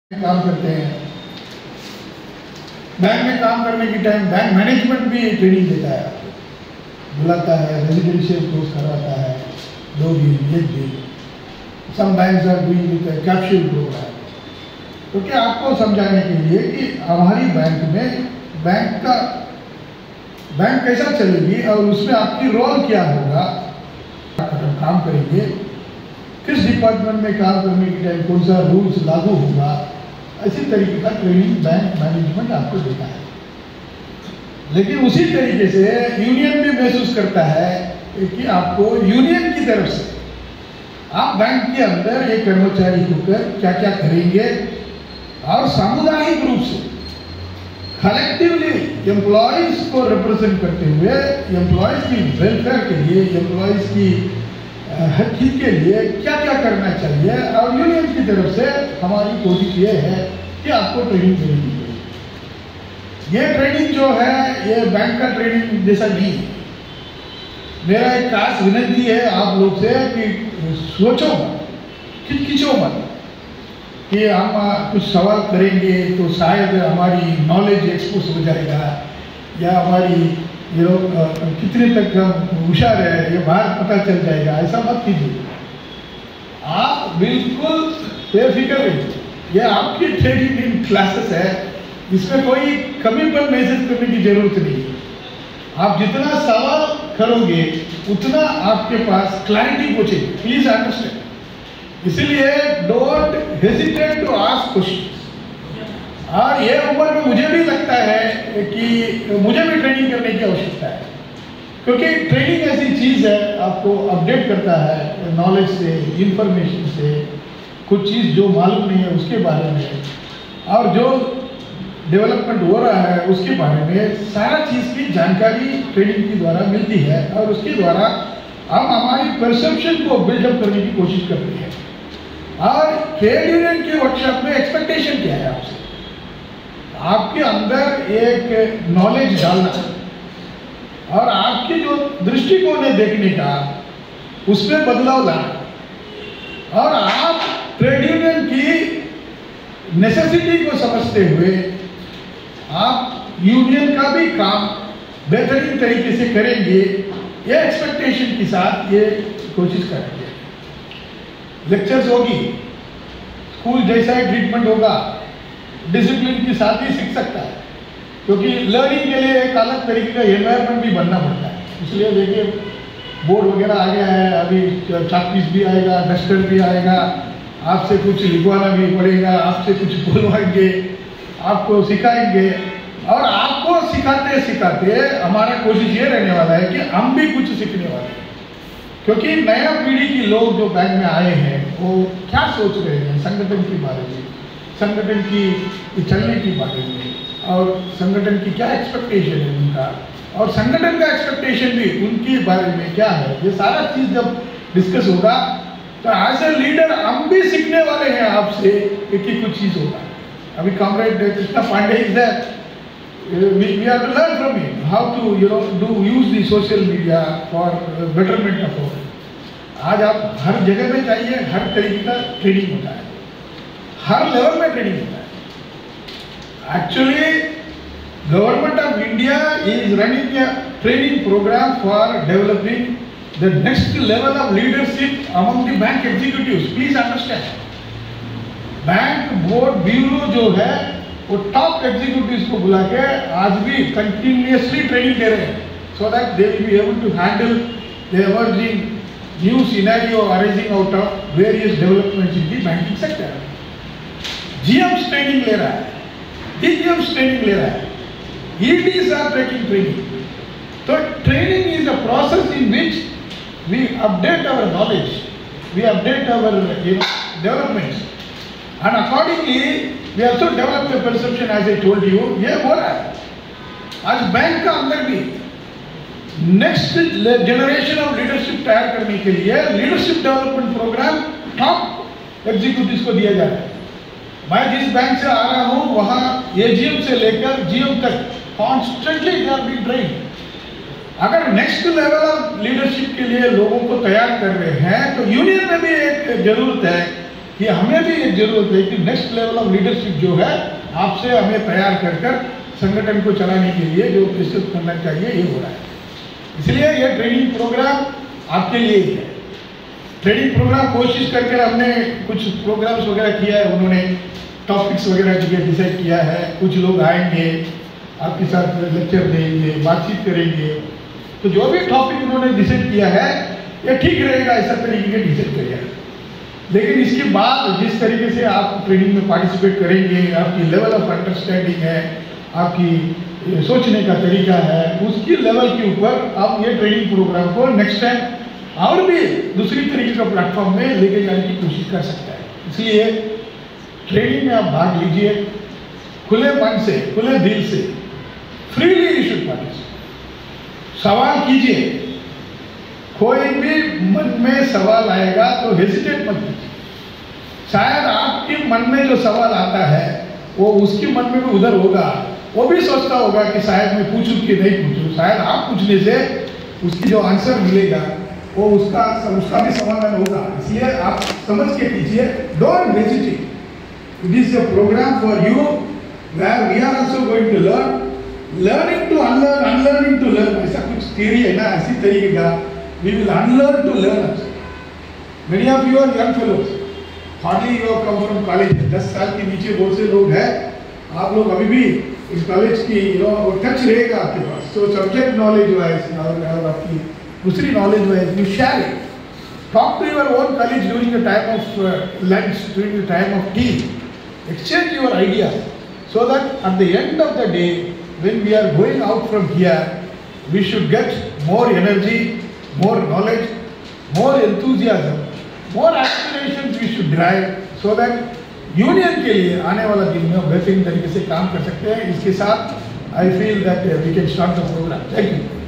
काम करते हैं। बैंक में काम करने के टाइम बैंक मैनेजमेंट भी ट्रेनिंग देता है, आपको बुलाता है, रेजिडेंशियल कोर्स करवाता है, 2 दिन 1 दिन। Some banks are doing with capsule program, क्योंकि आपको समझाने के लिए कि हमारी बैंक में बैंक कैसा चलेगी और उसमें आपकी रोल क्या होगा, काम करेंगे, किस डिपार्टमेंट में काम करने के टाइम कौन सा रूल्स लागू होगा, इसी तरीके का ट्रेनिंग बैंक मैनेजमेंट आपको देता है। लेकिन उसी तरीके से यूनियन भी महसूस करता है कि आपको यूनियन की तरफ से आप बैंक के अंदर एक कर्मचारी होकर क्या क्या करेंगे और सामुदायिक रूप से कलेक्टिवली एम्प्लॉयज को रिप्रेजेंट करते हुए एम्प्लॉयज की वेलफेयर के लिए, एम्प्लॉयज की हर चीज के लिए क्या क्या करना चाहिए। और यूनियन की तरफ से हमारी कोशिश ये है कि आपको ट्रेनिंग देनी चाहिए। ये ट्रेनिंग जो है ये बैंक का ट्रेनिंग जैसा नहीं है। मेरा एक खास विनती है आप लोग से कि सोचो मत, खिचखिचो मत कि हम कुछ सवाल करेंगे तो शायद हमारी नॉलेज एक्सपोज हो जाएगा या हमारी कितने तक हम होशियार है ये बाहर पता चल जाएगा। ऐसा मत कीजिए, आप बिल्कुल बेफिक्र रहिए। ये आपकी ट्रेनिंग इन क्लासेस है, इसमें कोई कमीपन महसूस करने की जरूरत नहीं है। आप जितना सवाल करोगे उतना आपके पास क्लैरिटी पहुंचेगी। प्लीज अंडरस्टैंड, इसीलिए don't hesitate to ask question. और ये उम्र में मुझे भी लगता है कि मुझे भी ट्रेनिंग करने की आवश्यकता है, क्योंकि ट्रेनिंग ऐसी चीज़ है आपको अपडेट करता है नॉलेज से, इंफॉर्मेशन से, कुछ चीज़ जो मालूम नहीं है उसके बारे में और जो डेवलपमेंट हो रहा है उसके बारे में सारा चीज़ की जानकारी ट्रेनिंग के द्वारा मिलती है और उसके द्वारा हम हमारी परसेप्शन को बिल्डअप करने की कोशिश करते हैं। और ट्रेड यूनियन के वर्कशॉप में एक्सपेक्टेशन क्या है आपसे, आपके अंदर एक नॉलेज डालना और आपकी जो दृष्टिकोण है देखने का उसमें बदलाव लाना और आप ट्रेड यूनियन की नेसेसिटी को समझते हुए आप यूनियन का भी काम बेहतरीन तरीके से करेंगे, ये एक्सपेक्टेशन के साथ ये कोशिश करेंगे। लेक्चर्स होगी, स्कूल जैसा ही ट्रीटमेंट होगा, डिसिप्लिन के साथ ही सीख सकता है, क्योंकि लर्निंग के लिए एक अलग तरीके का एनवायरनमेंट भी बनना पड़ता है। इसलिए देखिए बोर्ड वगैरह आ गया है, अभी चाकपीस भी आएगा, डस्टर भी आएगा, आपसे कुछ लिखवाना भी पड़ेगा, आपसे कुछ बोलवाएंगे, आपको सिखाएंगे और आपको सिखाते सिखाते हमारा कोशिश ये रहने वाला है कि हम भी कुछ सीखने वाले हैं। क्योंकि नया पीढ़ी के लोग जो बैंक में आए हैं वो क्या सोच रहे हैं संगठन के बारे में, संगठन की चलने के बारे में और संगठन की क्या एक्सपेक्टेशन है उनका और संगठन का एक्सपेक्टेशन भी उनके बारे में क्या है, ये सारा चीज़ जब डिस्कस होगा तो एज ए लीडर हम भी सीखने वाले हैं आपसे कि कुछ चीज़ होगा। अभी comrade Krishna Pandey is there, we have to learn from him how to use the social media for betterment of our. आज आप हर जगह में चाहिए, हर तरीके का ट्रेनिंग होता है, हर लेवल में ट्रेनिंग होता है। Actually government of India is running a training program for developing the next level of leadership among the bank executives. Please understand, bank board bureau जो है वो टॉप एग्जीक्यूटिव्स को बुला के आज भी कंटिन्यूअसली ट्रेनिंग दे रहे हैं, so that they will be able to handle the emerging new scenario arising out of various developments in the banking sector. GMs training ले रहा है, डीजीएम्स ट्रेनिंग ले रहा है, ईडीज आर टेकिंग ट्रेनिंग। तो training is a process in which we update our knowledge, we update our developments and accordingly we also develop the perception as I told you। ये हो रहा है आज bank का अंदर भी नेक्स्ट जनरेशन ऑफ लीडरशिप तैयार करने के लिए leadership development program top executives को दिया जा रहा है। मैं जिस बैंक से आ रहा हूँ वहाँ एजीएम से लेकर जीएम तक constantly they are being trained. अगर नेक्स्ट लेवल ऑफ लीडरशिप के लिए लोगों को तैयार कर रहे हैं तो यूनियन में भी एक जरूरत है कि हमें भी एक जरूरत है कि नेक्स्ट लेवल ऑफ लीडरशिप जो है आपसे हमें तैयार कर संगठन को चलाने के लिए जो प्रस्तुत करना चाहिए ये हो रहा है। इसलिए ये ट्रेनिंग प्रोग्राम आपके लिए ही है। ट्रेनिंग प्रोग्राम कोशिश करके हमने कुछ प्रोग्राम्स वगैरह किया है, उन्होंने टॉपिक्स वगैरह जो डिसाइड किया है, कुछ लोग आएंगे आपके साथ लेक्चर देंगे, बातचीत करेंगे, तो जो भी टॉपिक उन्होंने डिसाइड किया है ये ठीक रहेगा, ऐसा तरीके के डिसाइड करिए। लेकिन इसके बाद जिस तरीके से आप ट्रेनिंग में पार्टिसिपेट करेंगे, आपकी लेवल ऑफ अंडरस्टैंडिंग है, आपकी सोचने का तरीका है, उसकी लेवल के ऊपर आप ये ट्रेनिंग प्रोग्राम को नेक्स्ट टाइम और भी दूसरी तरीके का प्लेटफॉर्म में लेके जाने की कोशिश कर सकता है। इसलिए ट्रेनिंग में आप भाग लीजिए, खुले मन से, खुले दिल से, फ्रीली यू शुड पार्टिसिपेट। सवाल कीजिए, कोई भी मन में सवाल आएगा तो हेजिटेट मत कीजिए। शायद आपके मन में जो सवाल आता है वो उसके मन में भी उधर होगा, वो भी सोचता होगा कि शायद मैं पूछूं कि नहीं पूछूं। शायद आप पूछने से उसकी जो आंसर मिलेगा वो उसका भी समाधान होगा। इसलिए आप समझ के कीजिए, don't hesitate. It is a program for you where we are also going to learning to unlearn, unlearning to learn, ऐसा कुछ थियरी है ना, इसी तरीके का we will unlearn to learn. Many of you are young fellows, hardly you have come from college. 10 साल के नीचे बहुत से लोग हैं, आप लोग अभी भी इस कॉलेज की टच रहेगा आपके पास। तो सब्जेक्ट नॉलेज वाइज और आपकी दूसरी knowledge wise you share it, talk to your own college during the time of lunch, during the time of tea, exchange your ideas so that at the end of the day when we are going out from here we should get more energy, more knowledge, more enthusiasm, more aspirations we should drive so that union के लिए आने वाला दिन में बेहतरीन तरीके से काम कर सकते हैं। इसके साथ I feel that we can start the program. Thank you.